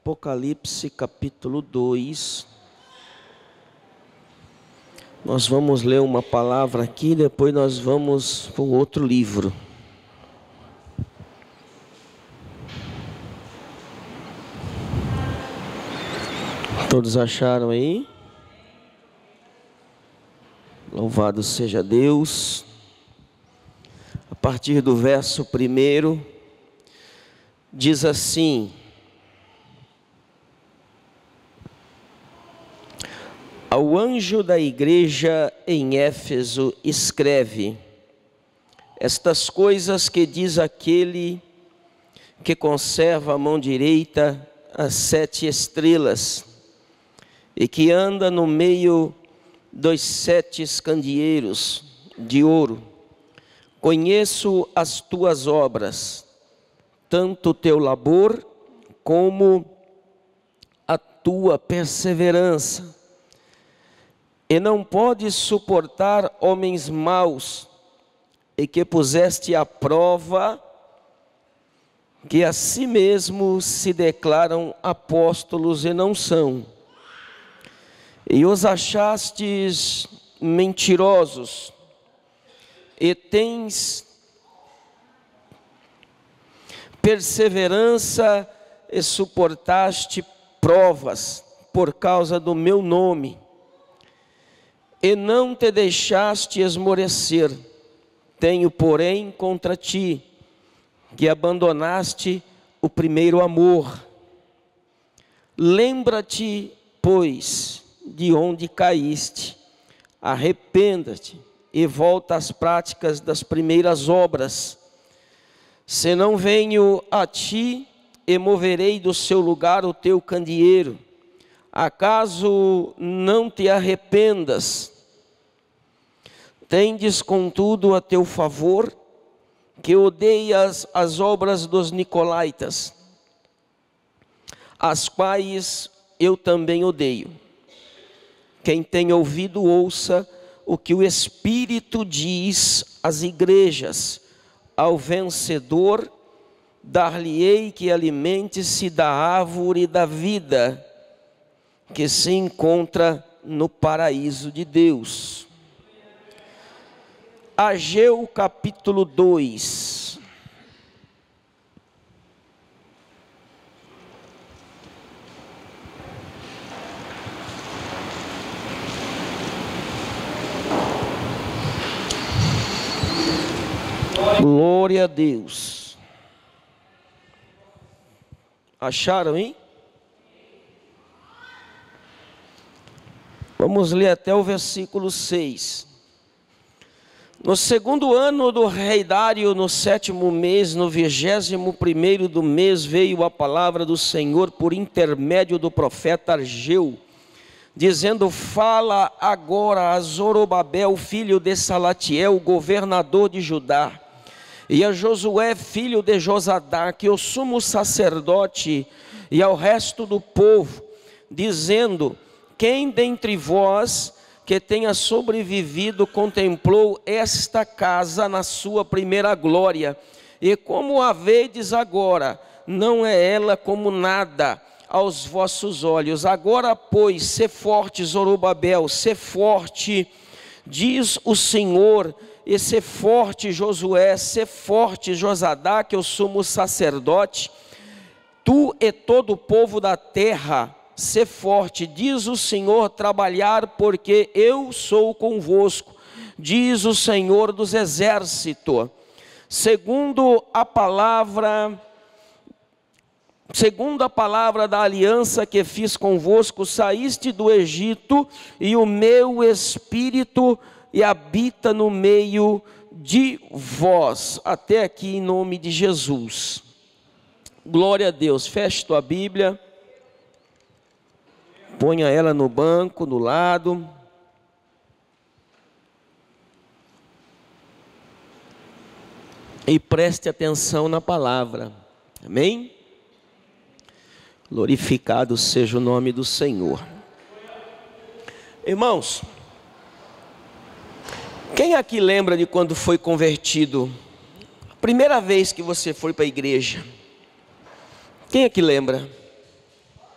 Apocalipse capítulo 2. Nós vamos ler uma palavra aqui, depois nós vamos para um outro livro. Todos acharam aí? Louvado seja Deus. A partir do verso 1, diz assim: ao anjo da igreja em Éfeso escreve: estas coisas que diz aquele que conserva a mão direita as 7 estrelas e que anda no meio dos 7 candeeiros de ouro. Conheço as tuas obras, tanto o teu labor como a tua perseverança. E não podes suportar homens maus, e que puseste à prova, que a si mesmos se declaram apóstolos e não são. E os achastes mentirosos, e tens perseverança e suportaste provas por causa do meu nome, e não te deixaste esmorecer. Tenho, porém, contra ti, que abandonaste o primeiro amor. Lembra-te, pois, de onde caíste, arrependa-te e volta às práticas das primeiras obras. Senão venho a ti e moverei do seu lugar o teu candeeiro. Acaso não te arrependas? Tendes, contudo, a teu favor, que odeias as obras dos nicolaítas, as quais eu também odeio. Quem tem ouvido, ouça o que o Espírito diz às igrejas. Ao vencedor, dar-lhe-ei que alimente-se da árvore da vida, que se encontra no paraíso de Deus. Ageu capítulo 2. Glória a Deus. Acharam, hein? Vamos ler até o versículo 6. No 2º ano do rei Dário, no 7º mês, no 21º do mês, veio a palavra do Senhor por intermédio do profeta Ageu, dizendo: fala agora a Zorobabel, filho de Salatiel, governador de Judá, e a Josué, filho de Josadaque, o sumo sacerdote, e ao resto do povo, dizendo: quem dentre vós que tenha sobrevivido contemplou esta casa na sua primeira glória? E como a vedes agora, não é ela como nada aos vossos olhos. Agora, pois, sê forte, Zorobabel, sê forte, diz o Senhor, e sê forte, Josué, sê forte, Josadaque, o sumo sacerdote, tu e todo o povo da terra, sê forte, diz o Senhor, trabalhar, porque eu sou convosco, diz o Senhor dos exércitos. Segundo a palavra da aliança que fiz convosco, saíste do Egito, e o meu Espírito habita no meio de vós. Até aqui, em nome de Jesus. Glória a Deus. Feche tua Bíblia. Ponha ela no banco, do lado. E preste atenção na palavra. Amém? Glorificado seja o nome do Senhor. Irmãos, quem aqui lembra de quando foi convertido? A primeira vez que você foi para a igreja? Quem aqui lembra?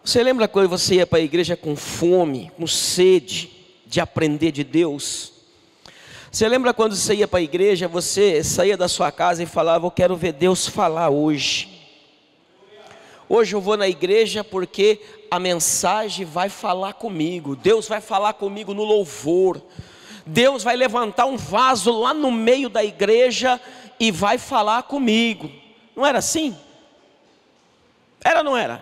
Você lembra quando você ia para a igreja com fome, com sede de aprender de Deus? Você lembra quando você ia para a igreja, você saía da sua casa e falava: eu quero ver Deus falar hoje. Hoje eu vou na igreja porque a mensagem vai falar comigo. Deus vai falar comigo no louvor. Deus vai levantar um vaso lá no meio da igreja e vai falar comigo. Não era assim? Era ou não era?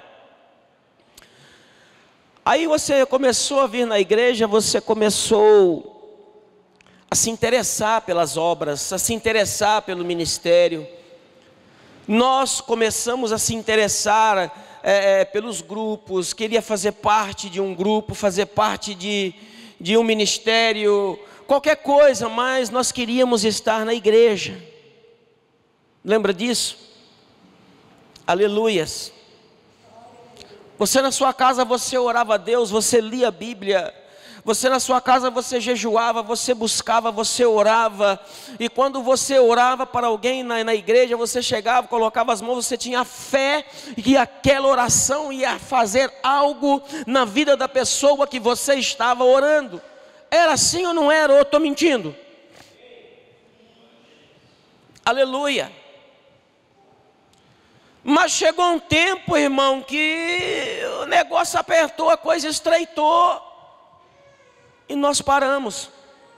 Aí você começou a vir na igreja, você começou a se interessar pelas obras, a se interessar pelo ministério. Nós começamos a se interessar pelos grupos, queria fazer parte de um grupo, fazer parte de um ministério, qualquer coisa, mas nós queríamos estar na igreja. Lembra disso? Aleluias. Você na sua casa, você orava a Deus, você lia a Bíblia. Você na sua casa, você jejuava, você buscava, você orava. E quando você orava para alguém na igreja, você chegava, colocava as mãos, você tinha fé que aquela oração ia fazer algo na vida da pessoa que você estava orando. Era assim ou não era? Ou eu estou mentindo? Aleluia. Mas chegou um tempo, irmão, que o negócio apertou, a coisa estreitou. E nós paramos.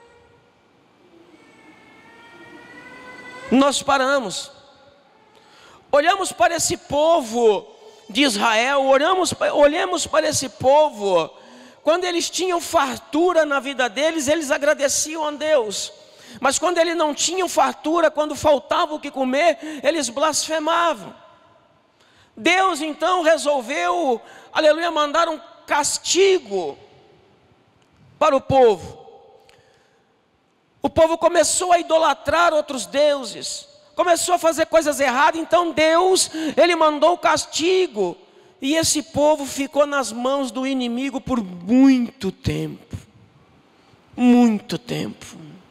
Nós paramos. Olhamos para esse povo de Israel, olhamos para esse povo. Quando eles tinham fartura na vida deles, eles agradeciam a Deus. Mas quando eles não tinham fartura, quando faltava o que comer, eles blasfemavam. Deus então resolveu, aleluia, mandar um castigo para o povo. O povo começou a idolatrar outros deuses, começou a fazer coisas erradas. Então Deus, Ele mandou o castigo, e esse povo ficou nas mãos do inimigo por muito tempo. Muito tempo.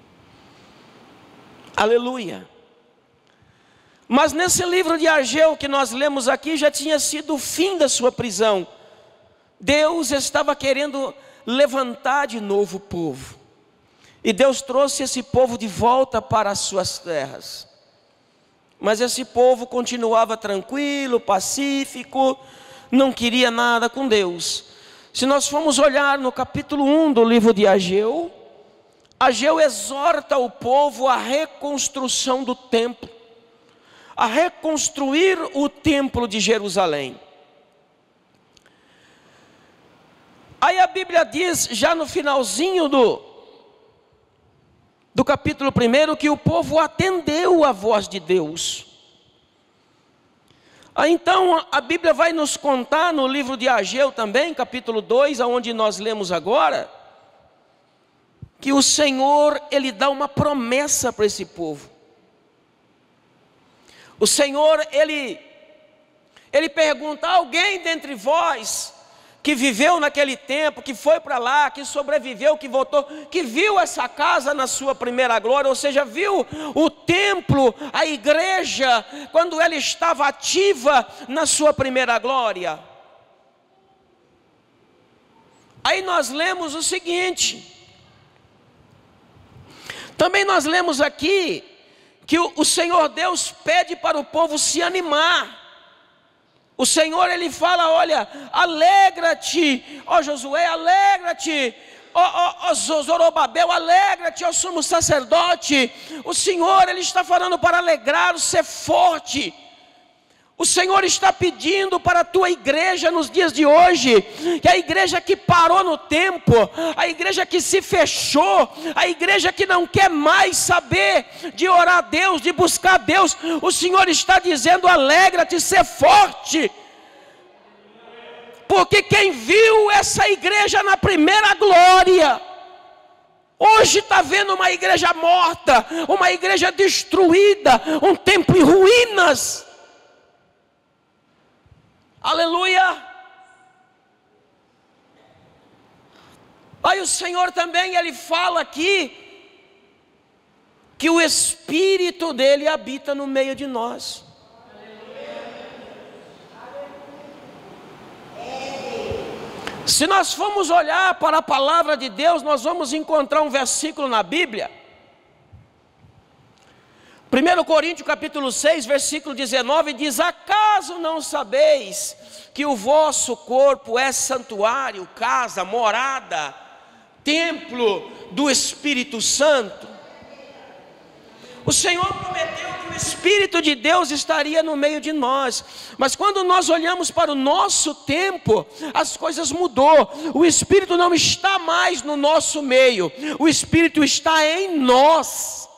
Aleluia. Mas nesse livro de Ageu que nós lemos aqui, já tinha sido o fim da sua prisão. Deus estava querendo levantar de novo o povo. E Deus trouxe esse povo de volta para as suas terras. Mas esse povo continuava tranquilo, pacífico, não queria nada com Deus. Se nós formos olhar no capítulo 1 do livro de Ageu, Ageu exorta o povo à reconstrução do templo, a reconstruir o templo de Jerusalém. Aí a Bíblia diz, já no finalzinho do capítulo 1, que o povo atendeu a voz de Deus. Aí então a Bíblia vai nos contar no livro de Ageu também, capítulo 2, aonde nós lemos agora, que o Senhor, Ele dá uma promessa para esse povo. O Senhor, Ele pergunta: alguém dentre vós que viveu naquele tempo, que foi para lá, que sobreviveu, que voltou, que viu essa casa na sua primeira glória, ou seja, viu o templo, a igreja, quando ela estava ativa na sua primeira glória? Aí nós lemos o seguinte, também nós lemos aqui, que o Senhor Deus pede para o povo se animar. O Senhor, Ele fala: olha, alegra-te, ó Josué, alegra-te, ó Zorobabel, alegra-te, ó sumo sacerdote. O Senhor, Ele está falando para alegrar, ser forte. O Senhor está pedindo para a tua igreja nos dias de hoje, que a igreja que parou no tempo, a igreja que se fechou, a igreja que não quer mais saber de orar a Deus, de buscar a Deus, o Senhor está dizendo: alegra-te, ser forte. Porque quem viu essa igreja na primeira glória, hoje está vendo uma igreja morta, uma igreja destruída, um templo em ruínas. Aleluia. Aí o Senhor também, Ele fala aqui, que o Espírito dEle habita no meio de nós. Se nós formos olhar para a palavra de Deus, nós vamos encontrar um versículo na Bíblia. 1 Coríntios capítulo 6, versículo 19 diz: acaso não sabeis que o vosso corpo é santuário, casa, morada, templo do Espírito Santo? O Senhor prometeu que o Espírito de Deus estaria no meio de nós, mas quando nós olhamos para o nosso tempo, as coisas mudou. O Espírito não está mais no nosso meio, o Espírito está em nós.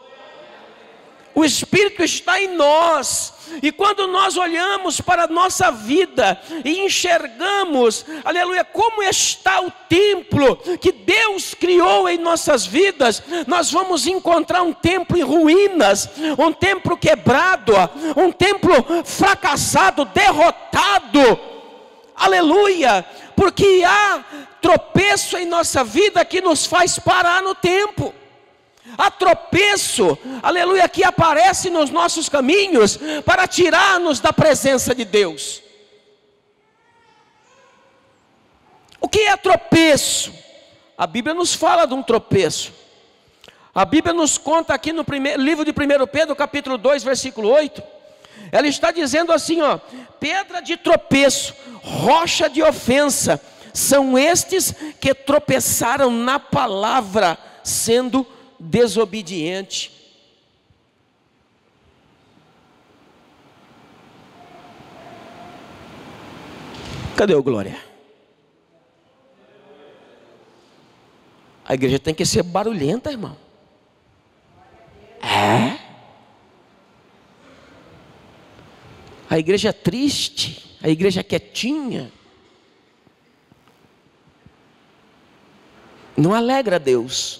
O Espírito está em nós, e quando nós olhamos para a nossa vida e enxergamos, aleluia, como está o templo que Deus criou em nossas vidas, nós vamos encontrar um templo em ruínas, um templo quebrado, um templo fracassado, derrotado, aleluia, porque há tropeço em nossa vida que nos faz parar no tempo. Há tropeço, aleluia, que aparece nos nossos caminhos para tirar-nos da presença de Deus. O que é tropeço? A Bíblia nos fala de um tropeço. A Bíblia nos conta aqui no livro de 1 Pedro, capítulo 2, versículo 8. Ela está dizendo assim, ó: pedra de tropeço, rocha de ofensa, são estes que tropeçaram na palavra, sendo desobediente. Cadê o glória? A igreja tem que ser barulhenta, irmão. A igreja triste, a igreja quietinha, não alegra a Deus.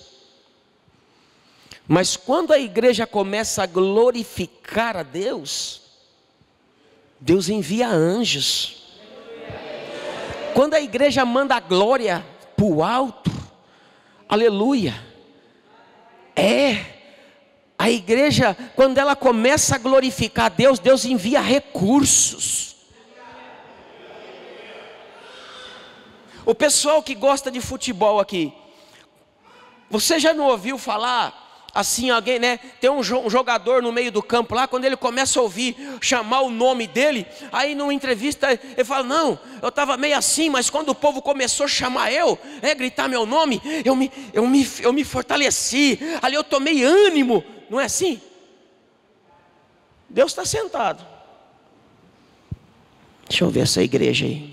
Mas quando a igreja começa a glorificar a Deus, Deus envia anjos. Quando a igreja manda a glória para o alto, aleluia, a igreja, quando ela começa a glorificar a Deus, Deus envia recursos. O pessoal que gosta de futebol aqui, você já não ouviu falar assim, alguém, né? Tem um jogador no meio do campo lá, quando ele começa a ouvir chamar o nome dele, aí numa entrevista ele fala: não, eu estava meio assim, mas quando o povo começou a chamar gritar meu nome, eu me fortaleci, ali eu tomei ânimo. Não é assim? Deus está sentado. Deixa eu ver essa igreja aí.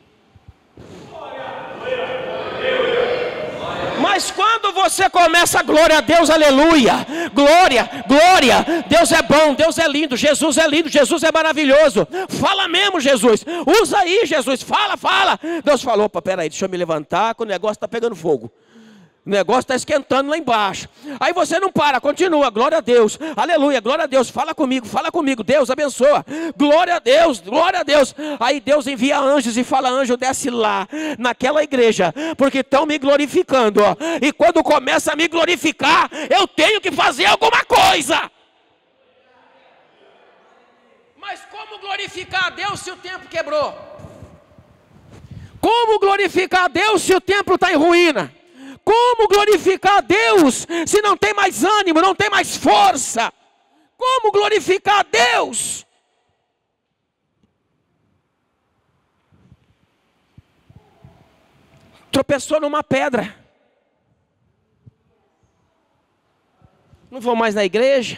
Mas quando você começa a glória a Deus, aleluia, glória, glória, Deus é bom, Deus é lindo, Jesus é maravilhoso, fala mesmo Jesus, usa aí Jesus, fala, Deus falou: opa, peraí, deixa eu me levantar que o negócio está pegando fogo, o negócio está esquentando lá embaixo. Aí você não para, continua, glória a Deus, aleluia, glória a Deus, fala comigo, Deus abençoa, glória a Deus, glória a Deus. Aí Deus envia anjos e fala: anjo, desce lá, naquela igreja, porque estão me glorificando, ó. E quando começa a me glorificar, eu tenho que fazer alguma coisa. Mas como glorificar a Deus se o templo quebrou? Como glorificar a Deus se o templo está em ruína? Como glorificar a Deus se não tem mais ânimo, não tem mais força? Como glorificar a Deus? Tropeçou numa pedra. Não vou mais na igreja.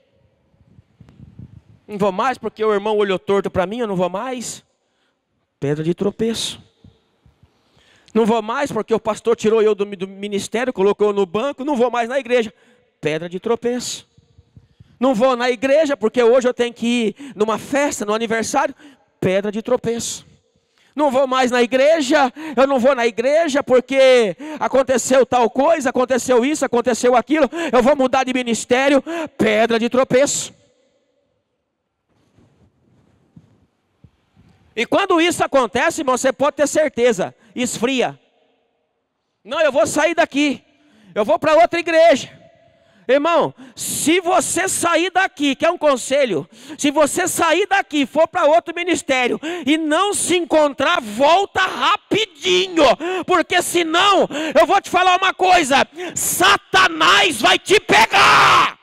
Não vou mais porque o irmão olhou torto para mim, eu não vou mais. Pedra de tropeço. Não vou mais porque o pastor tirou eu do ministério, colocou eu no banco. Não vou mais na igreja. Pedra de tropeço. Não vou na igreja porque hoje eu tenho que ir numa festa, no aniversário. Pedra de tropeço. Não vou mais na igreja, eu não vou na igreja porque aconteceu tal coisa, aconteceu isso, aconteceu aquilo. Eu vou mudar de ministério. Pedra de tropeço. E quando isso acontece, irmão, você pode ter certeza, esfria. Não, eu vou sair daqui, eu vou para outra igreja. Irmão, se você sair daqui, que é um conselho, se você sair daqui e for para outro ministério e não se encontrar, volta rapidinho, porque senão, eu vou te falar uma coisa, Satanás vai te pegar.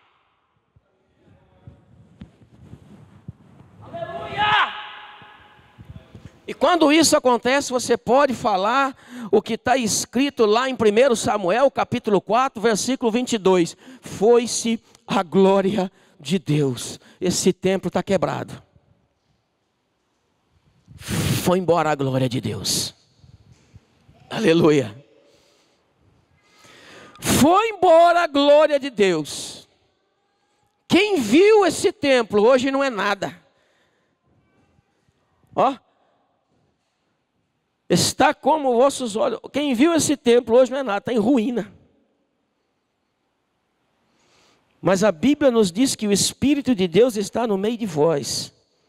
Aleluia! E quando isso acontece, você pode falar o que está escrito lá em 1 Samuel, capítulo 4, versículo 22. Foi-se a glória de Deus. Esse templo está quebrado. Foi embora a glória de Deus. Aleluia. Foi embora a glória de Deus. Quem viu esse templo hoje não é nada. Ó. Está como vossos olhos. Quem viu esse templo hoje não é nada, está em ruína. Mas a Bíblia nos diz que o Espírito de Deus está no meio de vós.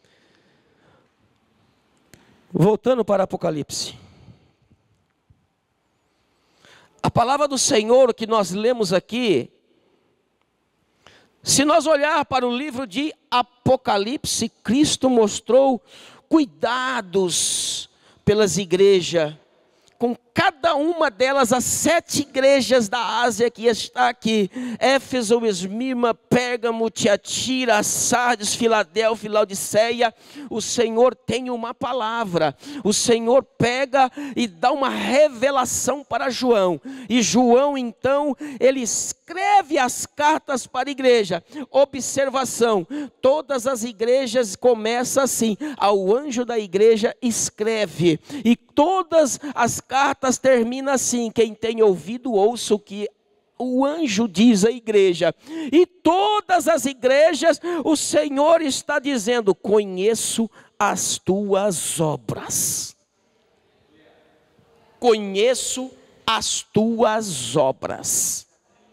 Voltando para Apocalipse. A palavra do Senhor que nós lemos aqui, se nós olhar para o livro de Apocalipse, Cristo mostrou cuidados pelas igrejas, com cada uma delas, as 7 igrejas da Ásia que está aqui, Éfeso, Esmirna, Pérgamo, Tiatira, Sardes, Filadélfia, Laodiceia, o Senhor tem uma palavra, o Senhor pega e dá uma revelação para João, e João então, ele escreve as cartas para a igreja. Observação, todas as igrejas começam assim, ao anjo da igreja escreve, e todas as cartas terminam assim, quem tem ouvido ouça o que o anjo diz à igreja. E todas as igrejas o Senhor está dizendo: conheço as tuas obras. Conheço as tuas obras.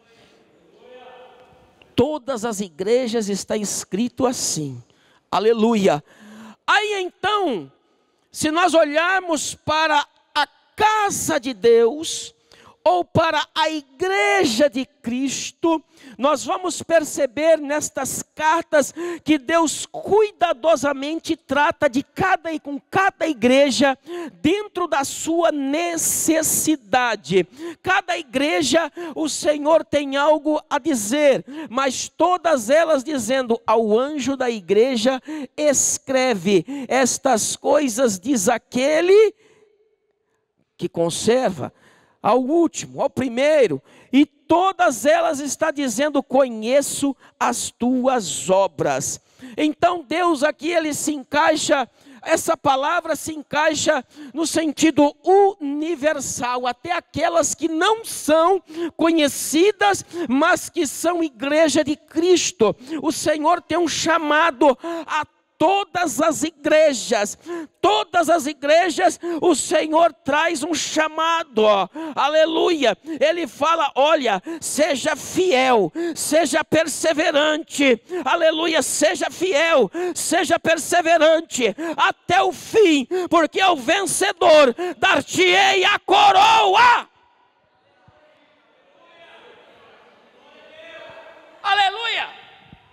Todas as igrejas está escrito assim. Aleluia. Aí então, se nós olharmos para a casa de Deus, ou para a igreja de Cristo, nós vamos perceber nestas cartas que Deus cuidadosamente trata de com cada igreja dentro da sua necessidade. Cada igreja o Senhor tem algo a dizer, mas todas elas dizendo ao anjo da igreja: escreve estas coisas, diz aquele que conserva, ao último, ao primeiro, e todas elas está dizendo: conheço as tuas obras. Então Deus aqui, ele se encaixa, essa palavra se encaixa no sentido universal, até aquelas que não são conhecidas, mas que são igreja de Cristo. O Senhor tem um chamado a todas as igrejas, o Senhor traz um chamado, aleluia. Ele fala: olha, seja fiel, seja perseverante, aleluia, seja fiel, seja perseverante até o fim, porque ao vencedor dar-te-ei a coroa. Aleluia.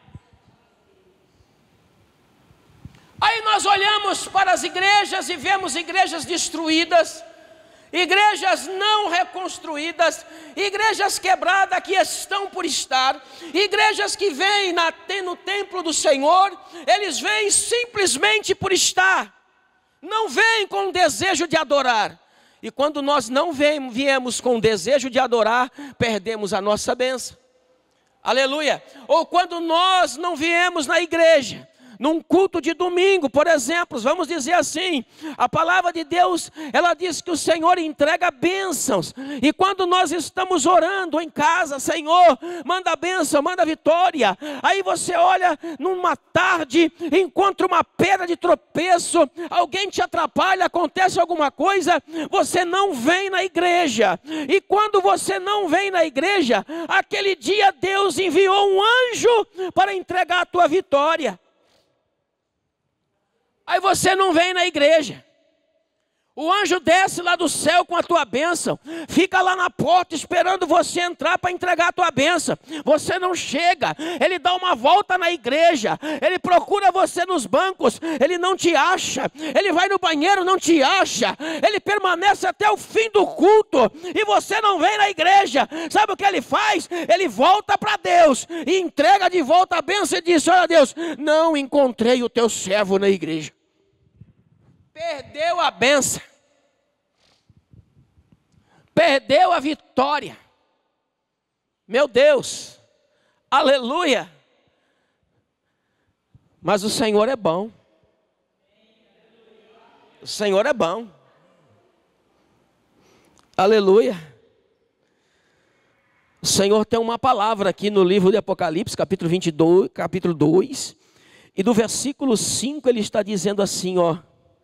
Aí nós olhamos para as igrejas e vemos igrejas destruídas, igrejas não reconstruídas, igrejas quebradas que estão por estar, igrejas que vêm no templo do Senhor, eles vêm simplesmente por estar, não vêm com desejo de adorar. E quando nós não viemos com desejo de adorar, perdemos a nossa bênção. Aleluia. Ou quando nós não viemos na igreja, num culto de domingo, por exemplo, vamos dizer assim, a palavra de Deus, ela diz que o Senhor entrega bênçãos, e quando nós estamos orando em casa: Senhor, manda bênção, manda vitória, aí você olha numa tarde, encontra uma pedra de tropeço, alguém te atrapalha, acontece alguma coisa, você não vem na igreja, e quando você não vem na igreja, aquele dia Deus enviou um anjo para entregar a tua vitória. Aí você não vem na igreja. O anjo desce lá do céu com a tua bênção, fica lá na porta esperando você entrar para entregar a tua bênção. Você não chega, ele dá uma volta na igreja, ele procura você nos bancos, ele não te acha, ele vai no banheiro, não te acha, ele permanece até o fim do culto e você não vem na igreja. Sabe o que ele faz? Ele volta para Deus e entrega de volta a bênção e diz: olha Deus, não encontrei o teu servo na igreja. Perdeu a bênção, perdeu a vitória. Meu Deus, aleluia. Mas o Senhor é bom. O Senhor é bom. Aleluia. O Senhor tem uma palavra aqui no livro de Apocalipse, capítulo 22, capítulo 2. E do versículo 5 ele está dizendo assim, ó: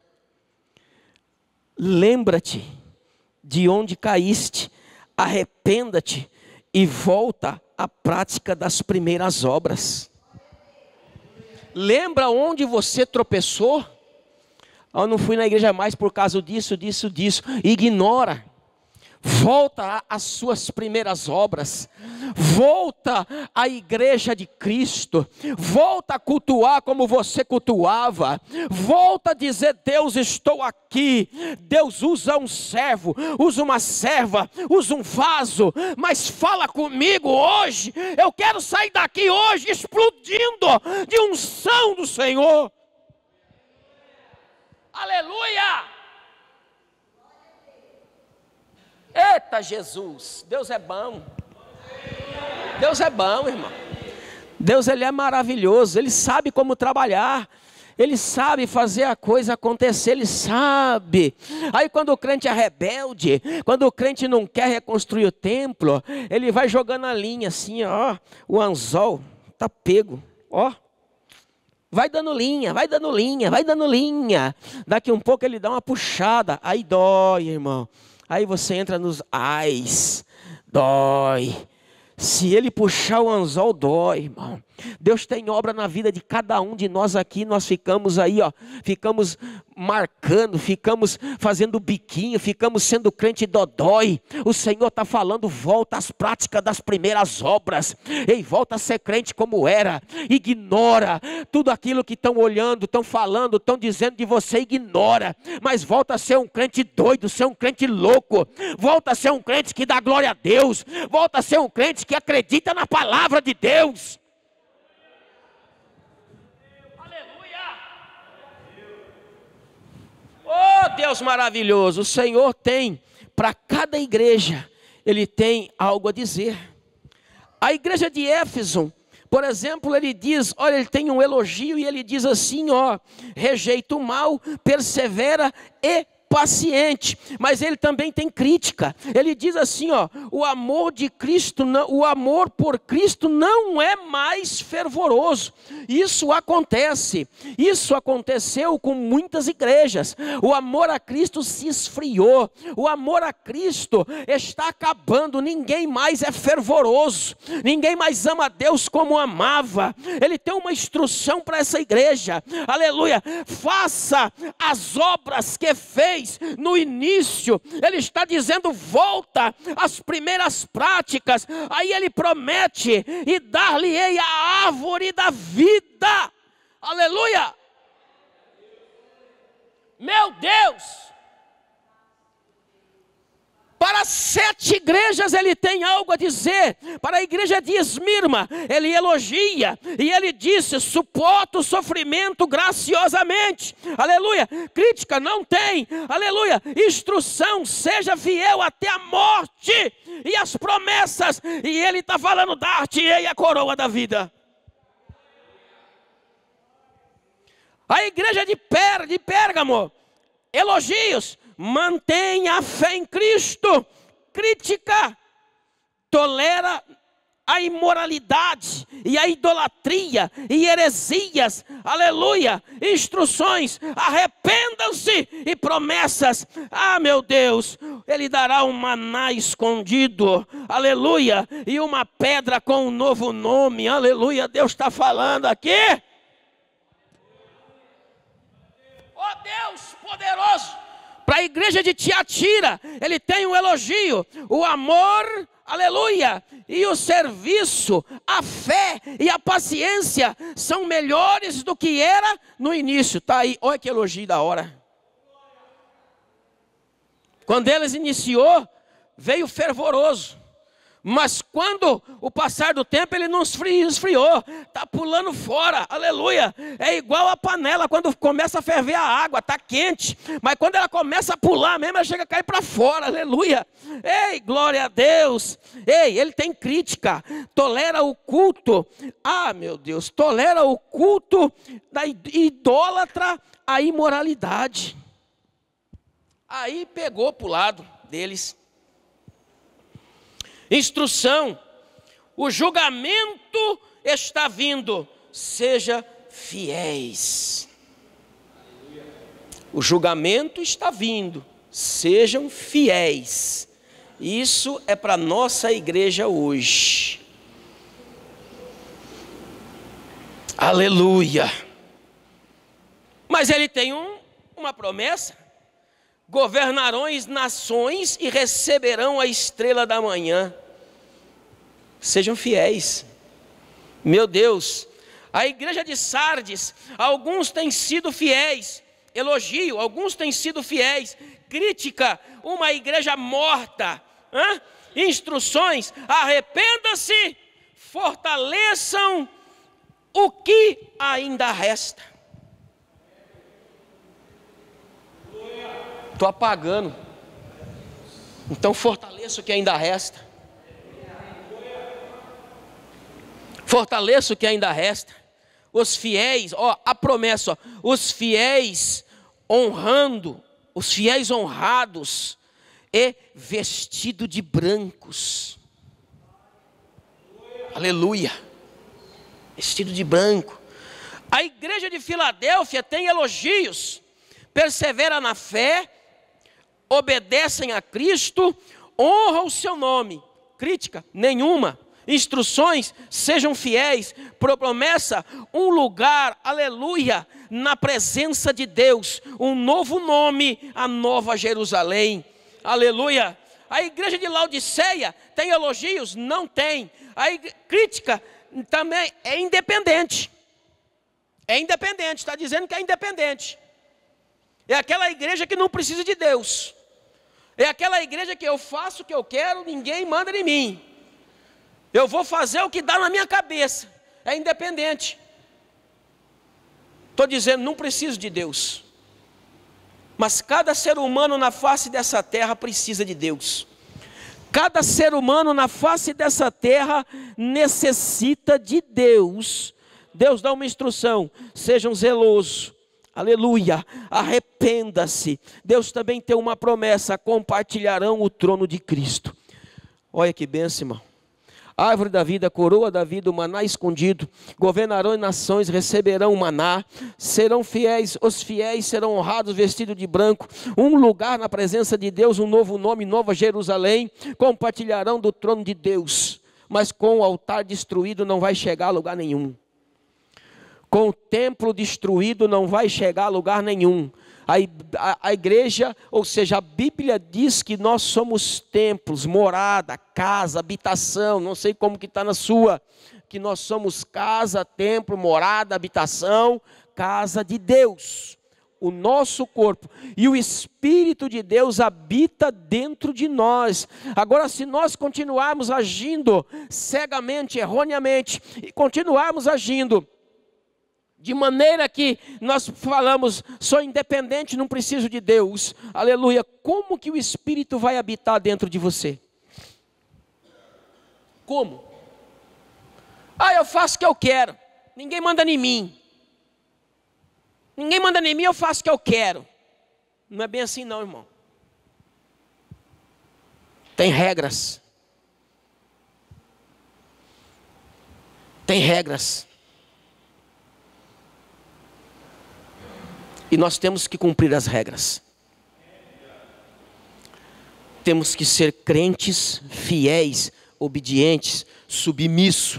lembra-te de onde caíste, arrependa-te e volta à prática das primeiras obras. Lembra onde você tropeçou? Eu não fui na igreja mais por causa disso. Ignora. Volta às suas primeiras obras. Volta à igreja de Cristo. Volta a cultuar como você cultuava. Volta a dizer: Deus, estou aqui. Deus usa um servo, usa uma serva, usa um vaso, mas fala comigo hoje. Eu quero sair daqui hoje explodindo de unção do Senhor. Aleluia! Eita Jesus, Deus é bom. Deus é bom, irmão. Deus, ele é maravilhoso, ele sabe como trabalhar. Ele sabe fazer a coisa acontecer, ele sabe. Aí quando o crente é rebelde, quando o crente não quer reconstruir o templo, ele vai jogando a linha assim, ó, o anzol tá pego, ó. Vai dando linha, vai dando linha, vai dando linha. Daqui um pouco ele dá uma puxada, aí dói, irmão. Aí você entra nos ais, dói. Se ele puxar o anzol, dói, irmão. Deus tem obra na vida de cada um de nós aqui. Nós ficamos aí, ó, ficamos marcando, ficamos fazendo biquinho, ficamos sendo crente dodói. O Senhor está falando: volta às práticas das primeiras obras. Ei, volta a ser crente como era. Ignora tudo aquilo que estão olhando, estão falando, estão dizendo de você. Ignora, mas volta a ser um crente doido, ser um crente louco. Volta a ser um crente que dá glória a Deus. Volta a ser um crente que acredita na palavra de Deus. Oh, Deus maravilhoso, o Senhor tem para cada igreja, ele tem algo a dizer. A igreja de Éfeso, por exemplo, ele diz, olha, ele tem um elogio e ele diz assim, ó: rejeita o mal, persevera e paciente. Mas ele também tem crítica. Ele diz assim, ó: o amor de Cristo, o amor por Cristo não é mais fervoroso. Isso acontece. Isso aconteceu com muitas igrejas. O amor a Cristo se esfriou. O amor a Cristo está acabando. Ninguém mais é fervoroso. Ninguém mais ama a Deus como amava. Ele tem uma instrução para essa igreja. Aleluia. Faça as obras que fez no início. Ele está dizendo: volta às primeiras práticas. Aí ele promete: e dar-lhe-ei a árvore da vida. Aleluia. Meu Deus. Para 7 igrejas ele tem algo a dizer. Para a igreja de Esmirna, ele elogia. E ele disse: suporta o sofrimento graciosamente. Aleluia. Crítica não tem. Aleluia. Instrução: seja fiel até a morte. E as promessas. E ele está falando: dar-te-ei a coroa da vida. A igreja de Pérgamo, elogios: mantenha a fé em Cristo. Crítica: tolera a imoralidade e a idolatria e heresias. Aleluia. Instruções: arrependam-se. E promessas: ah, meu Deus, ele dará um maná escondido, aleluia, e uma pedra com um novo nome. Aleluia. Deus está falando aqui. Oh Deus poderoso, para a igreja de Tiatira, ele tem um elogio: o amor, aleluia, e o serviço, a fé e a paciência são melhores do que era no início. Está aí, olha que elogio da hora. Quando eles iniciou, veio fervoroso. Mas quando o passar do tempo, ele não esfriou, está pulando fora, aleluia. É igual a panela, quando começa a ferver a água, está quente. Mas quando ela começa a pular mesmo, ela chega a cair para fora, aleluia. Ei, glória a Deus. Ei, ele tem crítica, tolera o culto. Ah, meu Deus, tolera o culto da idólatra, a imoralidade. Aí pegou para o lado deles. Instrução: o julgamento está vindo, seja fiéis. O julgamento está vindo, sejam fiéis. Isso é para a nossa igreja hoje. Aleluia. Mas ele tem uma promessa: governarão as nações e receberão a estrela da manhã. Sejam fiéis. Meu Deus, a igreja de Sardes, alguns têm sido fiéis. Elogio, alguns têm sido fiéis. Crítica, uma igreja morta. Instruções: arrependa-se, fortaleçam o que ainda resta. Estou apagando. Então fortaleça o que ainda resta. Fortaleça o que ainda resta. Os fiéis, a promessa, os fiéis honrando, os fiéis honrados e vestido de brancos. Aleluia. Vestido de branco. A igreja de Filadélfia tem elogios: persevera na fé, obedecem a Cristo, honram o seu nome. Crítica nenhuma. Instruções: sejam fiéis. Promessa: um lugar, aleluia, na presença de Deus, um novo nome, a nova Jerusalém, aleluia. A igreja de Laodiceia tem elogios? Não tem. A crítica também é independente. É independente, está dizendo que é independente. É aquela igreja que não precisa de Deus. É aquela igreja que eu faço o que eu quero, ninguém manda em mim. Eu vou fazer o que dá na minha cabeça. É independente. Estou dizendo, não preciso de Deus. Mas cada ser humano na face dessa terra precisa de Deus. Cada ser humano na face dessa terra necessita de Deus. Deus dá uma instrução: sejam zelosos. Aleluia, arrependa-se. Deus também tem uma promessa: compartilharão o trono de Cristo. Olha que bênção, irmão. Árvore da vida, coroa da vida, o maná escondido. Governarão as nações, receberão o maná. Serão fiéis, os fiéis serão honrados, vestidos de branco. Um lugar na presença de Deus, um novo nome, nova Jerusalém. Compartilharão do trono de Deus. Mas com o altar destruído não vai chegar a lugar nenhum. Com o templo destruído não vai chegar a lugar nenhum. A igreja, ou seja, a Bíblia diz que nós somos templos, morada, casa, habitação. Não sei como que está na sua. Que nós somos casa, templo, morada, habitação, casa de Deus. O nosso corpo. E o Espírito de Deus habita dentro de nós. Agora, se nós continuarmos agindo cegamente, erroneamente, e continuarmos agindo de maneira que nós falamos, sou independente, não preciso de Deus, aleluia, como que o Espírito vai habitar dentro de você? Como? Eu faço o que eu quero, ninguém manda em mim. Ninguém manda em mim, eu faço o que eu quero. Não é bem assim não, irmão. Tem regras. Tem regras. E nós temos que cumprir as regras. Temos que ser crentes, fiéis, obedientes, submissos.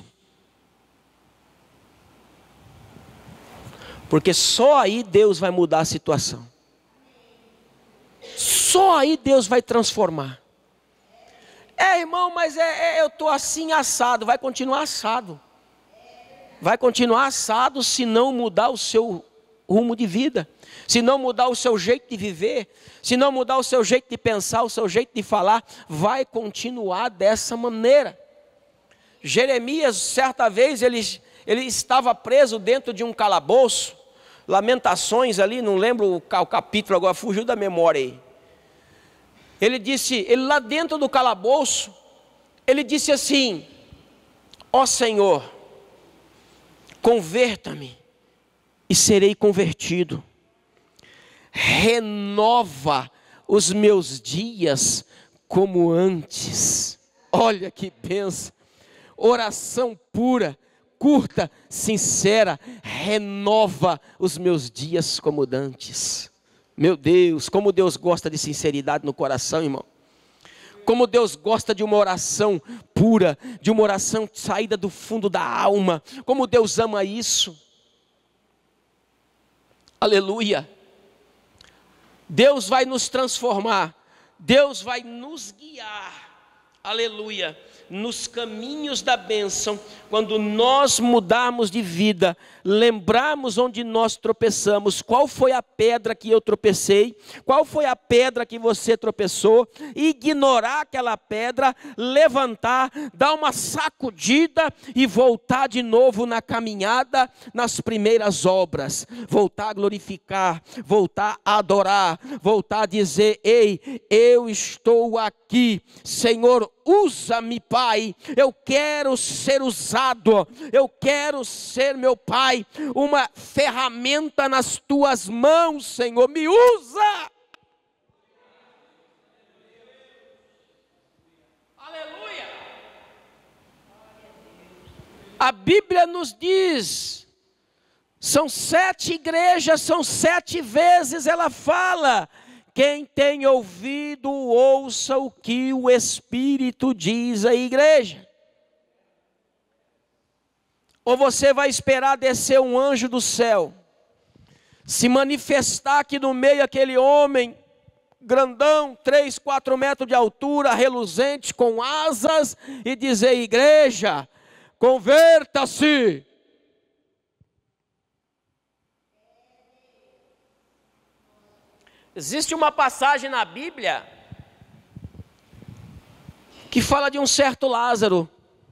Porque só aí Deus vai mudar a situação. Só aí Deus vai transformar. Irmão, mas eu estou assim assado. Vai continuar assado. Vai continuar assado se não mudar o seu rumo de vida. Se não mudar o seu jeito de viver. Se não mudar o seu jeito de pensar, o seu jeito de falar. Vai continuar dessa maneira. Jeremias, certa vez, ele estava preso dentro de um calabouço. Lamentações ali, não lembro o capítulo agora, fugiu da memória aí. Ele lá dentro do calabouço, ele disse assim: ó Senhor, converta-me e serei convertido. Renova os meus dias como antes. Olha que bênção. Oração pura, curta, sincera, renova os meus dias como antes. Meu Deus, como Deus gosta de sinceridade no coração, irmão. Como Deus gosta de uma oração pura, de uma oração saída do fundo da alma. Como Deus ama isso. Aleluia. Deus vai nos transformar. Deus vai nos guiar. Aleluia. Nos caminhos da bênção, quando nós mudarmos de vida, lembrarmos onde nós tropeçamos, qual foi a pedra que eu tropecei, qual foi a pedra que você tropeçou, ignorar aquela pedra, levantar, dar uma sacudida e voltar de novo na caminhada, nas primeiras obras, voltar a glorificar, voltar a adorar, voltar a dizer: ei, eu estou aqui, Senhor, usa-me, Pai, eu quero ser usado, eu quero ser, meu Pai, uma ferramenta nas tuas mãos, Senhor, me usa. Aleluia. A Bíblia nos diz, são 7 igrejas, são 7 vezes ela fala: quem tem ouvido, ouça o que o Espírito diz à igreja. Ou você vai esperar descer um anjo do céu, se manifestar aqui no meio, aquele homem grandão, 3, 4 metros de altura, reluzente, com asas, e dizer: igreja, converta-se. Existe uma passagem na Bíblia que fala de um certo Lázaro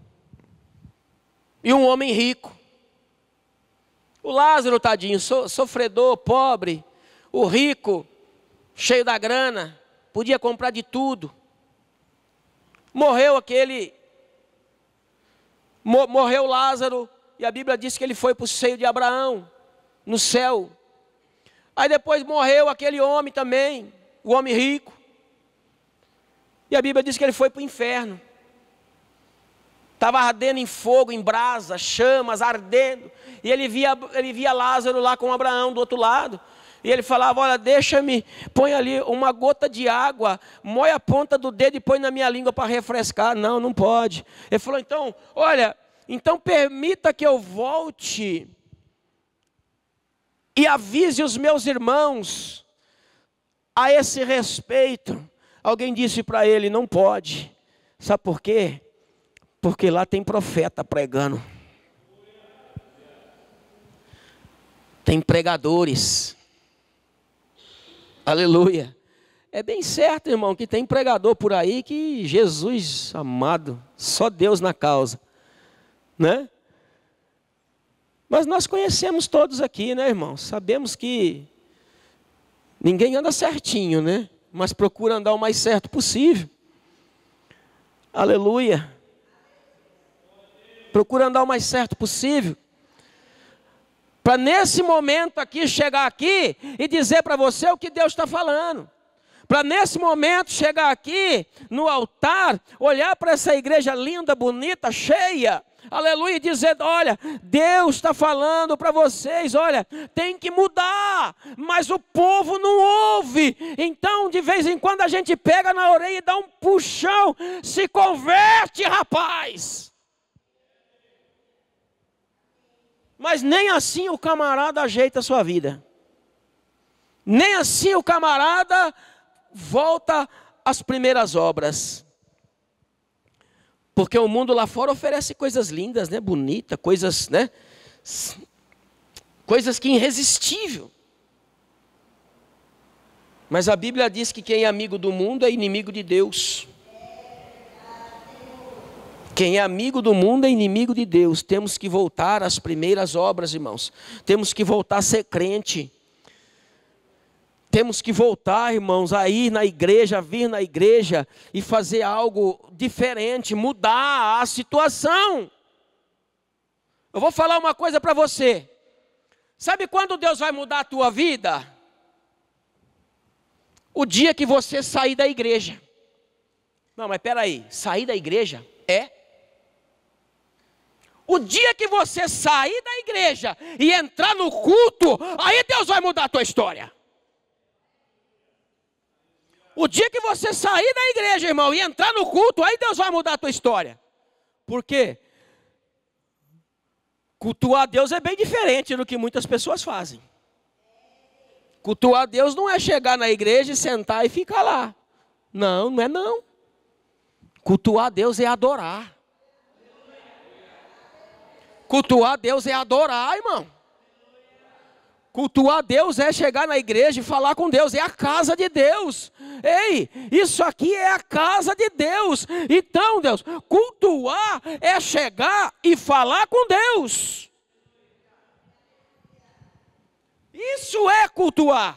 e um homem rico. O Lázaro, tadinho, sofredor, pobre. O rico, cheio da grana, podia comprar de tudo. Morreu Lázaro, e a Bíblia diz que ele foi para o seio de Abraão, no céu. Aí depois morreu aquele homem também, o homem rico. E a Bíblia diz que ele foi para o inferno. Estava ardendo em fogo, em brasa, chamas, ardendo. E ele via Lázaro lá com Abraão do outro lado. E ele falava: olha, deixa-me, põe ali uma gota de água, moe a ponta do dedo e põe na minha língua para refrescar. Não, não pode. Ele falou: então, olha, então permita que eu volte e avise os meus irmãos a esse respeito. Alguém disse para ele: não pode. Sabe por quê? Porque lá tem profeta pregando. Tem pregadores. Aleluia. É bem certo, irmão, que tem pregador por aí que Jesus amado, só Deus na causa, né? Mas nós conhecemos todos aqui, né, irmão? Sabemos que ninguém anda certinho, né? Mas procura andar o mais certo possível. Aleluia. Procura andar o mais certo possível. Para nesse momento aqui, chegar aqui e dizer para você o que Deus está falando. Para nesse momento chegar aqui no altar, olhar para essa igreja linda, bonita, cheia, aleluia, e dizer: olha, Deus está falando para vocês, olha, tem que mudar, mas o povo não ouve. Então de vez em quando a gente pega na orelha e dá um puxão: se converte, rapaz. Mas nem assim o camarada ajeita a sua vida. Nem assim o camarada volta às primeiras obras. Porque o mundo lá fora oferece coisas lindas, né? Bonitas, coisas, né? Coisas que é irresistível. Mas a Bíblia diz que quem é amigo do mundo é inimigo de Deus. Quem é amigo do mundo é inimigo de Deus. Temos que voltar às primeiras obras, irmãos. Temos que voltar a ser crente. Temos que voltar, irmãos, a ir na igreja, a vir na igreja e fazer algo diferente, mudar a situação. Eu vou falar uma coisa para você. Sabe quando Deus vai mudar a tua vida? O dia que você sair da igreja. Não, mas espera aí, sair da igreja é? O dia que você sair da igreja e entrar no culto, aí Deus vai mudar a tua história. O dia que você sair da igreja, irmão, e entrar no culto, aí Deus vai mudar a tua história. Por quê? Cultuar a Deus é bem diferente do que muitas pessoas fazem. Cultuar a Deus não é chegar na igreja e sentar e ficar lá. Não, não é não. Cultuar a Deus é adorar. Cultuar a Deus é adorar, irmão. Cultuar a Deus é chegar na igreja e falar com Deus. É a casa de Deus. Ei, isso aqui é a casa de Deus. Então, Deus, cultuar é chegar e falar com Deus. Isso é cultuar.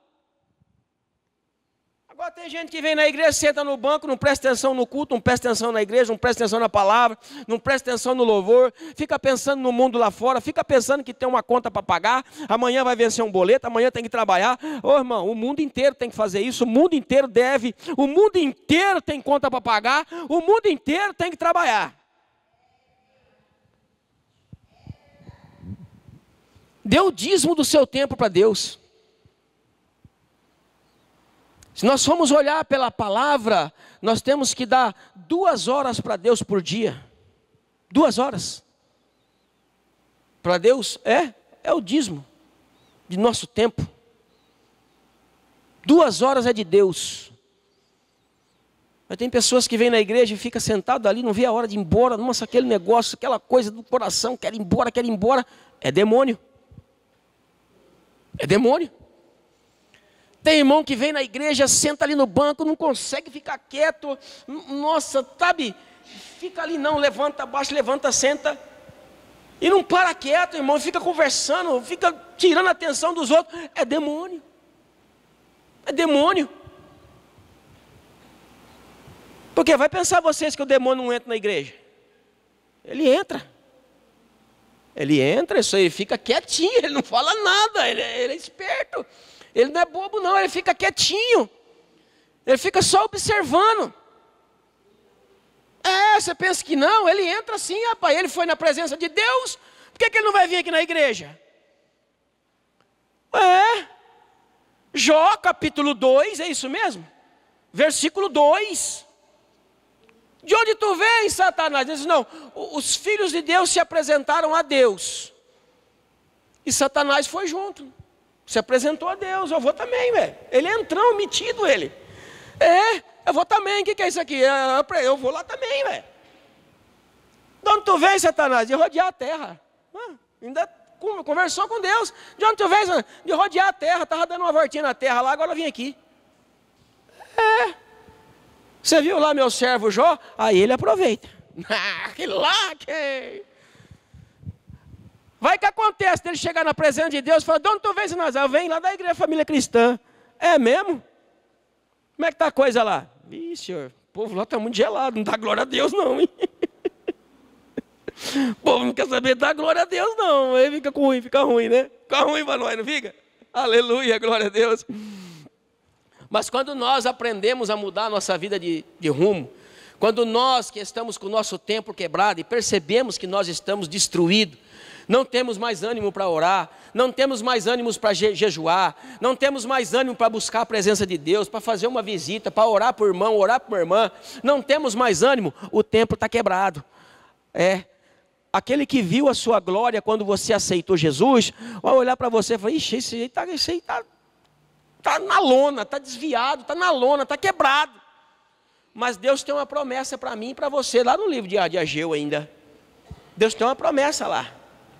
Agora tem gente que vem na igreja, senta no banco, não presta atenção no culto, não presta atenção na igreja, não presta atenção na palavra, não presta atenção no louvor, fica pensando no mundo lá fora, fica pensando que tem uma conta para pagar, amanhã vai vencer um boleto, amanhã tem que trabalhar. Ô irmão, o mundo inteiro tem que fazer isso, o mundo inteiro deve, o mundo inteiro tem conta para pagar, o mundo inteiro tem que trabalhar. Dê o dízimo do seu tempo para Deus. Se nós formos olhar pela palavra, nós temos que dar 2 horas para Deus por dia. 2 horas. Para Deus é o dízimo de nosso tempo. 2 horas é de Deus. Mas tem pessoas que vêm na igreja e ficam sentadas ali, não vê a hora de ir embora. Nossa, aquele negócio, aquela coisa do coração, quer ir embora, quer ir embora. É demônio. É demônio. Tem irmão que vem na igreja, senta ali no banco, não consegue ficar quieto. Nossa, sabe? Fica ali não, levanta, abaixa, levanta, senta. E não para quieto, irmão, fica conversando, fica tirando a atenção dos outros. É demônio. É demônio. Porque vai pensar vocês que o demônio não entra na igreja. Ele entra. Ele entra, isso aí, fica quietinho, ele não fala nada, ele é esperto. Ele não é bobo não, ele fica quietinho. Ele fica só observando. Você pensa que não? Ele entra assim, rapaz, ele foi na presença de Deus. Por que ele não vai vir aqui na igreja? Jó capítulo 2, é isso mesmo? Versículo 2. De onde tu vens, Satanás? Ele diz, não, os filhos de Deus se apresentaram a Deus. E Satanás foi junto. Se apresentou a Deus, eu vou também, velho. Ele é entrão, metido ele. Eu vou também, o que é isso aqui? Eu vou lá também, velho. De onde tu vens, Satanás? De rodear a terra. Ainda conversou com Deus. De onde tu vens? De rodear a terra. Estava dando uma voltinha na terra lá, agora vim aqui. Você viu lá meu servo Jó? Aí ele aproveita. Vai que acontece dele chegar na presença de Deus e falar, de onde tu vem, Satanás? Eu venho lá da igreja Família Cristã. É mesmo? Como é que está a coisa lá? Ih, senhor, o povo lá está muito gelado, não dá glória a Deus não, hein? O povo não quer saber dar glória a Deus não. Aí fica ruim, né? Fica ruim para nós, não fica? Aleluia, glória a Deus. Mas quando nós aprendemos a mudar a nossa vida de rumo, quando nós que estamos com o nosso templo quebrado e percebemos que nós estamos destruídos, não temos mais ânimo para orar, não temos mais ânimos para jejuar, não temos mais ânimo para buscar a presença de Deus, para fazer uma visita, para orar por irmão, orar por irmã, não temos mais ânimo, o templo está quebrado. Aquele que viu a sua glória quando você aceitou Jesus, vai olhar para você e falar, ixi, esse aí está está na lona, está desviado, está na lona, está quebrado. Mas Deus tem uma promessa para mim e para você, lá no livro de Ageu ainda. Deus tem uma promessa lá.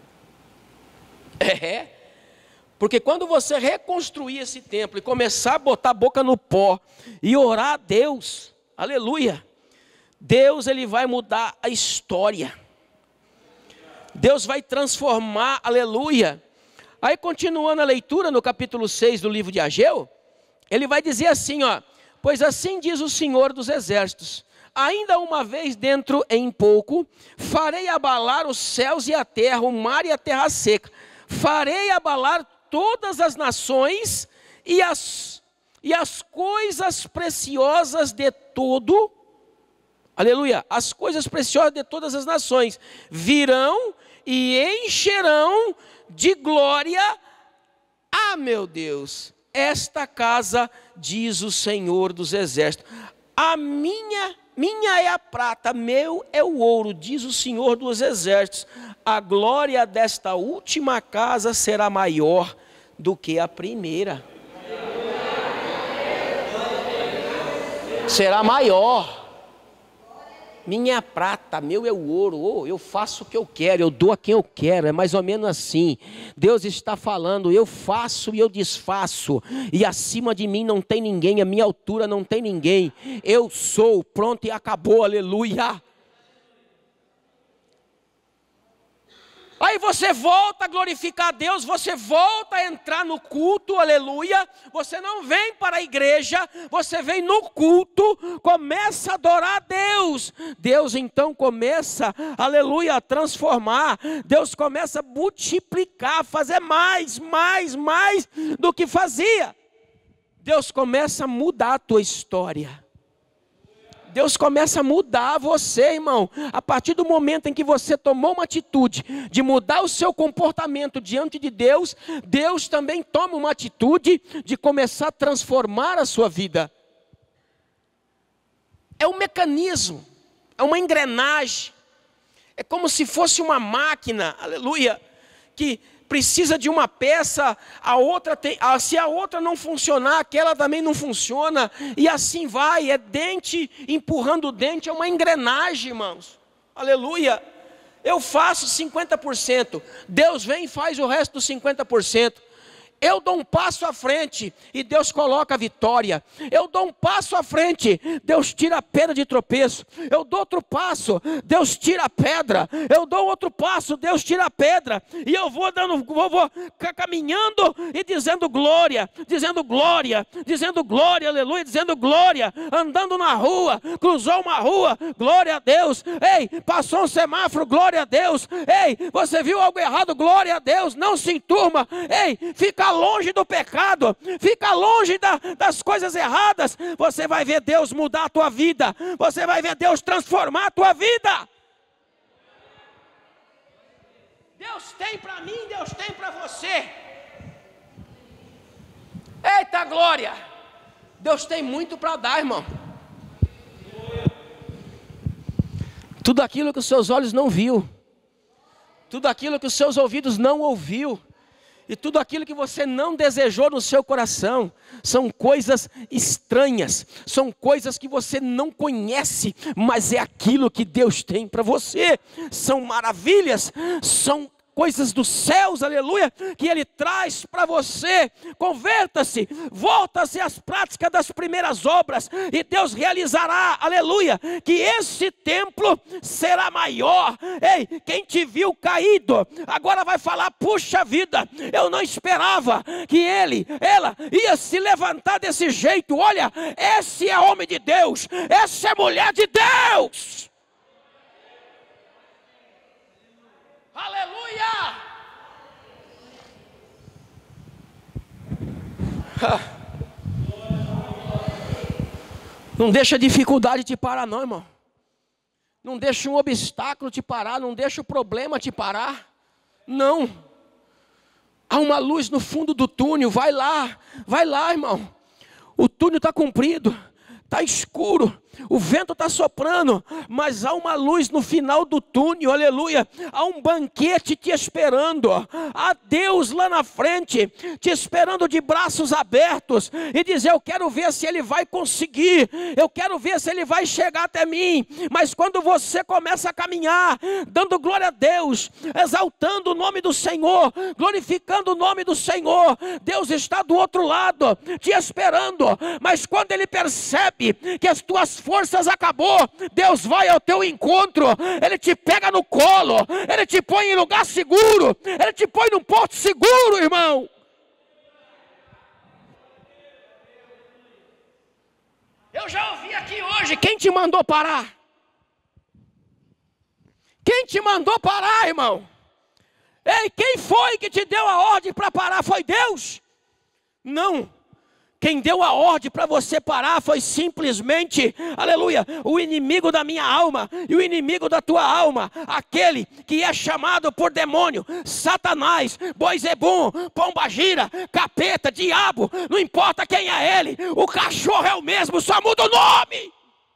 Porque quando você reconstruir esse templo e começar a botar a boca no pó e orar a Deus, aleluia, Deus ele vai mudar a história. Deus vai transformar, aleluia. Aí continuando a leitura no capítulo 6 do livro de Ageu, ele vai dizer assim, ó: pois assim diz o Senhor dos Exércitos, ainda uma vez dentro em pouco, farei abalar os céus e a terra, o mar e a terra seca. Farei abalar todas as nações e as coisas preciosas de todo, aleluia, as coisas preciosas de todas as nações virão e encherão de glória, meu Deus, esta casa, diz o Senhor dos Exércitos. A minha é a prata, meu é o ouro, diz o Senhor dos Exércitos. A glória desta última casa será maior do que a primeira. Será maior. Minha é a prata, meu é o ouro. Eu faço o que eu quero, eu dou a quem eu quero. É mais ou menos assim. Deus está falando, eu faço e eu desfaço. E acima de mim não tem ninguém, a minha altura não tem ninguém. Eu sou, pronto e acabou, aleluia. Aí você volta a glorificar a Deus, você volta a entrar no culto, aleluia. Você não vem para a igreja, você vem no culto, começa a adorar a Deus. Deus então começa, aleluia, a transformar. Deus começa a multiplicar, fazer mais do que fazia. Deus começa a mudar a tua história. Deus começa a mudar você, irmão. A partir do momento em que você tomou uma atitude de mudar o seu comportamento diante de Deus, Deus também toma uma atitude de começar a transformar a sua vida. É um mecanismo, é uma engrenagem. É como se fosse uma máquina, aleluia, que precisa de uma peça, se a outra não funcionar, aquela também não funciona, e assim vai, é dente empurrando o dente, é uma engrenagem, irmãos, aleluia. Eu faço 50%, Deus vem e faz o resto dos 50%. Eu dou um passo à frente e Deus coloca a vitória. Eu dou um passo à frente, Deus tira a pedra de tropeço. Eu dou outro passo, Deus tira a pedra. Eu dou outro passo, Deus tira a pedra. E eu vou caminhando e dizendo glória, aleluia, dizendo glória. Andando na rua, cruzou uma rua, glória a Deus. Ei, passou um semáforo, glória a Deus. Ei, você viu algo errado, glória a Deus. Não se enturma, ei, fica longe do pecado, fica longe das coisas erradas. Você vai ver Deus mudar a tua vida, você vai ver Deus transformar a tua vida. Deus tem para mim, Deus tem para você. Eita glória, Deus tem muito para dar, irmão. Tudo aquilo que os seus olhos não viu, tudo aquilo que os seus ouvidos não ouviu, e tudo aquilo que você não desejou no seu coração, são coisas estranhas, são coisas que você não conhece, mas é aquilo que Deus tem para você. São maravilhas, são coisas dos céus, aleluia, que Ele traz para você. Converta-se, volta-se às práticas das primeiras obras, e Deus realizará, aleluia, que esse templo será maior. Ei, quem te viu caído, agora vai falar, puxa vida, eu não esperava que ela ia se levantar desse jeito. Olha, esse é homem de Deus, essa é mulher de Deus. Aleluia! Não deixa a dificuldade te parar não, irmão. Não deixa um obstáculo te parar, não deixa o problema te parar. Não. Há uma luz no fundo do túnel, vai lá, irmão. O túnel está comprido, está escuro, o vento está soprando, mas há uma luz no final do túnel, aleluia. Há um banquete te esperando, há Deus lá na frente, te esperando de braços abertos, e dizer: eu quero ver se Ele vai conseguir, eu quero ver se Ele vai chegar até mim. Mas quando você começa a caminhar, dando glória a Deus, exaltando o nome do Senhor, glorificando o nome do Senhor, Deus está do outro lado, te esperando. Mas quando Ele percebe que as tuas forças acabou, Deus vai ao teu encontro, Ele te pega no colo, Ele te põe em lugar seguro, Ele te põe num porto seguro, irmão. Eu já ouvi aqui hoje: quem te mandou parar? Quem te mandou parar, irmão? Ei, quem foi que te deu a ordem para parar? Foi Deus? Não. Quem deu a ordem para você parar foi simplesmente, aleluia, o inimigo da minha alma e o inimigo da tua alma, aquele que é chamado por demônio, Satanás, Boizebum, Pombagira, capeta, diabo, não importa quem é ele, o cachorro é o mesmo, só muda o nome.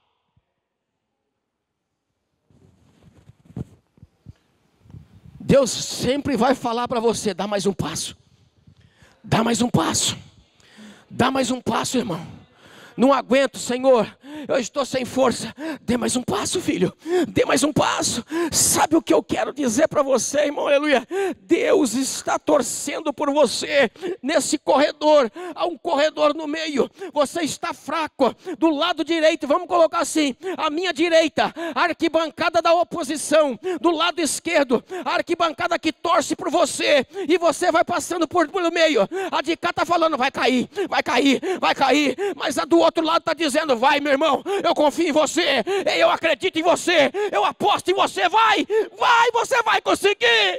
Deus sempre vai falar para você: dá mais um passo, dá mais um passo. Dá mais um passo, irmão. Não aguento, Senhor, eu estou sem força. Dê mais um passo, filho. Dê mais um passo. Sabe o que eu quero dizer para você, irmão? Aleluia. Deus está torcendo por você nesse corredor. Há um corredor no meio. Você está fraco. Do lado direito, vamos colocar assim: a minha direita, a arquibancada da oposição. Do lado esquerdo, a arquibancada que torce por você. E você vai passando pelo meio. A de cá está falando: vai cair, vai cair, vai cair. Mas a do outro lado está dizendo: vai, meu irmão, eu confio em você, eu acredito em você, eu aposto em você, vai, você vai conseguir.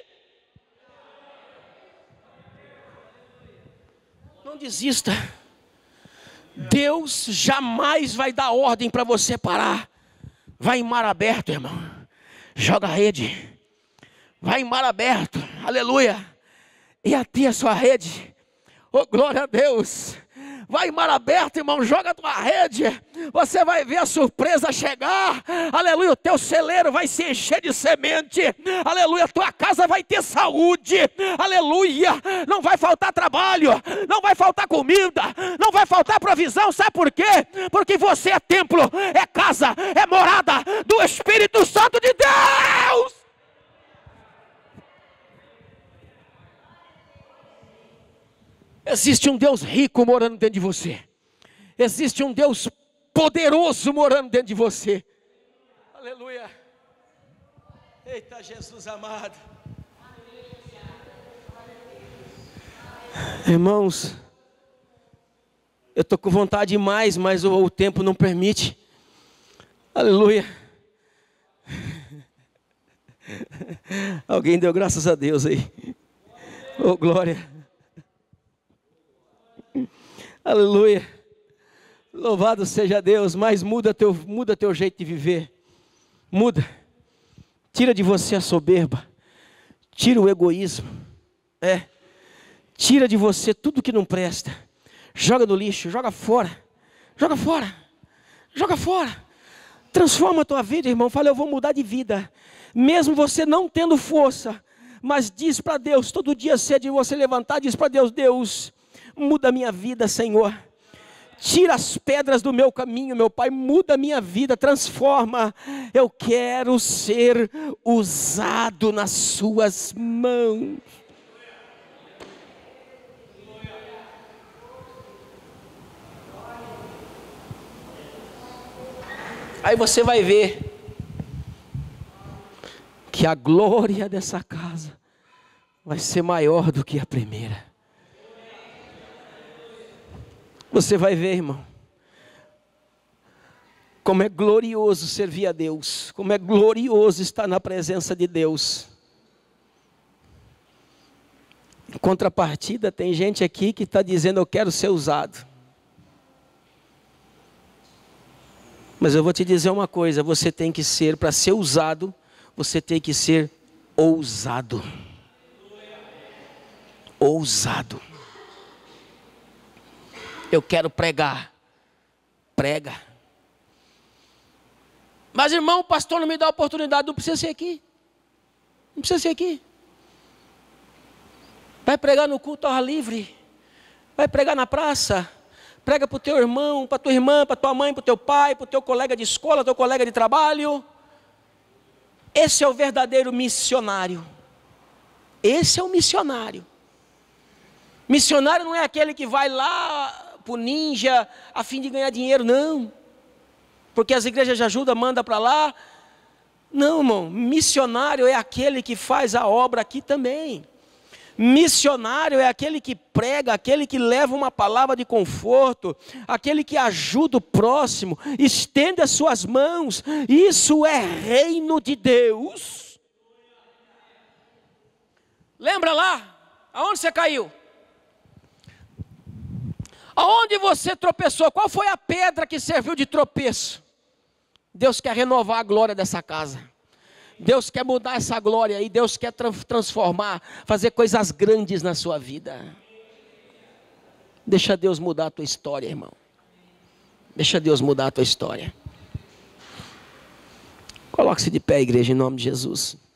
Não desista. Deus jamais vai dar ordem para você parar. Vai em mar aberto, irmão, joga a rede, vai em mar aberto, aleluia, e atia a sua rede, oh glória a Deus. Vai em mar aberto, irmão, joga a tua rede, você vai ver a surpresa chegar, aleluia, o teu celeiro vai se encher de semente, aleluia, a tua casa vai ter saúde, aleluia, não vai faltar trabalho, não vai faltar comida, não vai faltar provisão. Sabe por quê? Porque você é templo, é casa, é morada do Espírito Santo de Deus. Existe um Deus rico morando dentro de você. Existe um Deus poderoso morando dentro de você. Aleluia. Eita, Jesus amado. Irmãos, eu estou com vontade demais, mas o tempo não permite. Aleluia. Alguém deu graças a Deus aí. Oh, glória. Aleluia, louvado seja Deus. Mas muda teu jeito de viver, muda, tira de você a soberba, tira o egoísmo, tira de você tudo que não presta, joga no lixo, joga fora, joga fora, joga fora, transforma a tua vida, irmão. Fala: eu vou mudar de vida, mesmo você não tendo força, mas diz para Deus, todo dia cedo de você levantar, diz para Deus: Deus, muda a minha vida, Senhor. Tira as pedras do meu caminho, meu Pai. Muda a minha vida, transforma. Eu quero ser usado nas suas mãos. Aí você vai ver que a glória dessa casa vai ser maior do que a primeira. Você vai ver, irmão, como é glorioso servir a Deus, como é glorioso estar na presença de Deus. Em contrapartida, tem gente aqui que está dizendo: eu quero ser usado. Mas eu vou te dizer uma coisa: você tem que ser, para ser usado, você tem que ser ousado. Ousado. Eu quero pregar. Prega. Mas irmão, o pastor não me dá a oportunidade, não precisa ser aqui. Não precisa ser aqui. Vai pregar no culto ao ar livre. Vai pregar na praça. Prega para o teu irmão, para tua irmã, para tua mãe, para o teu pai, para o teu colega de escola, teu colega de trabalho. Esse é o verdadeiro missionário. Esse é o missionário. Missionário não é aquele que vai lá para o ninja a fim de ganhar dinheiro, não. Porque as igrejas de ajuda mandam para lá. Não, irmão. Missionário é aquele que faz a obra aqui também. Missionário é aquele que prega, aquele que leva uma palavra de conforto, aquele que ajuda o próximo, estende as suas mãos. Isso é reino de Deus. Lembra lá? Aonde você caiu? Aonde você tropeçou? Qual foi a pedra que serviu de tropeço? Deus quer renovar a glória dessa casa. Deus quer mudar essa glória e Deus quer transformar, fazer coisas grandes na sua vida. Deixa Deus mudar a tua história, irmão. Deixa Deus mudar a tua história. Coloque-se de pé, igreja, em nome de Jesus.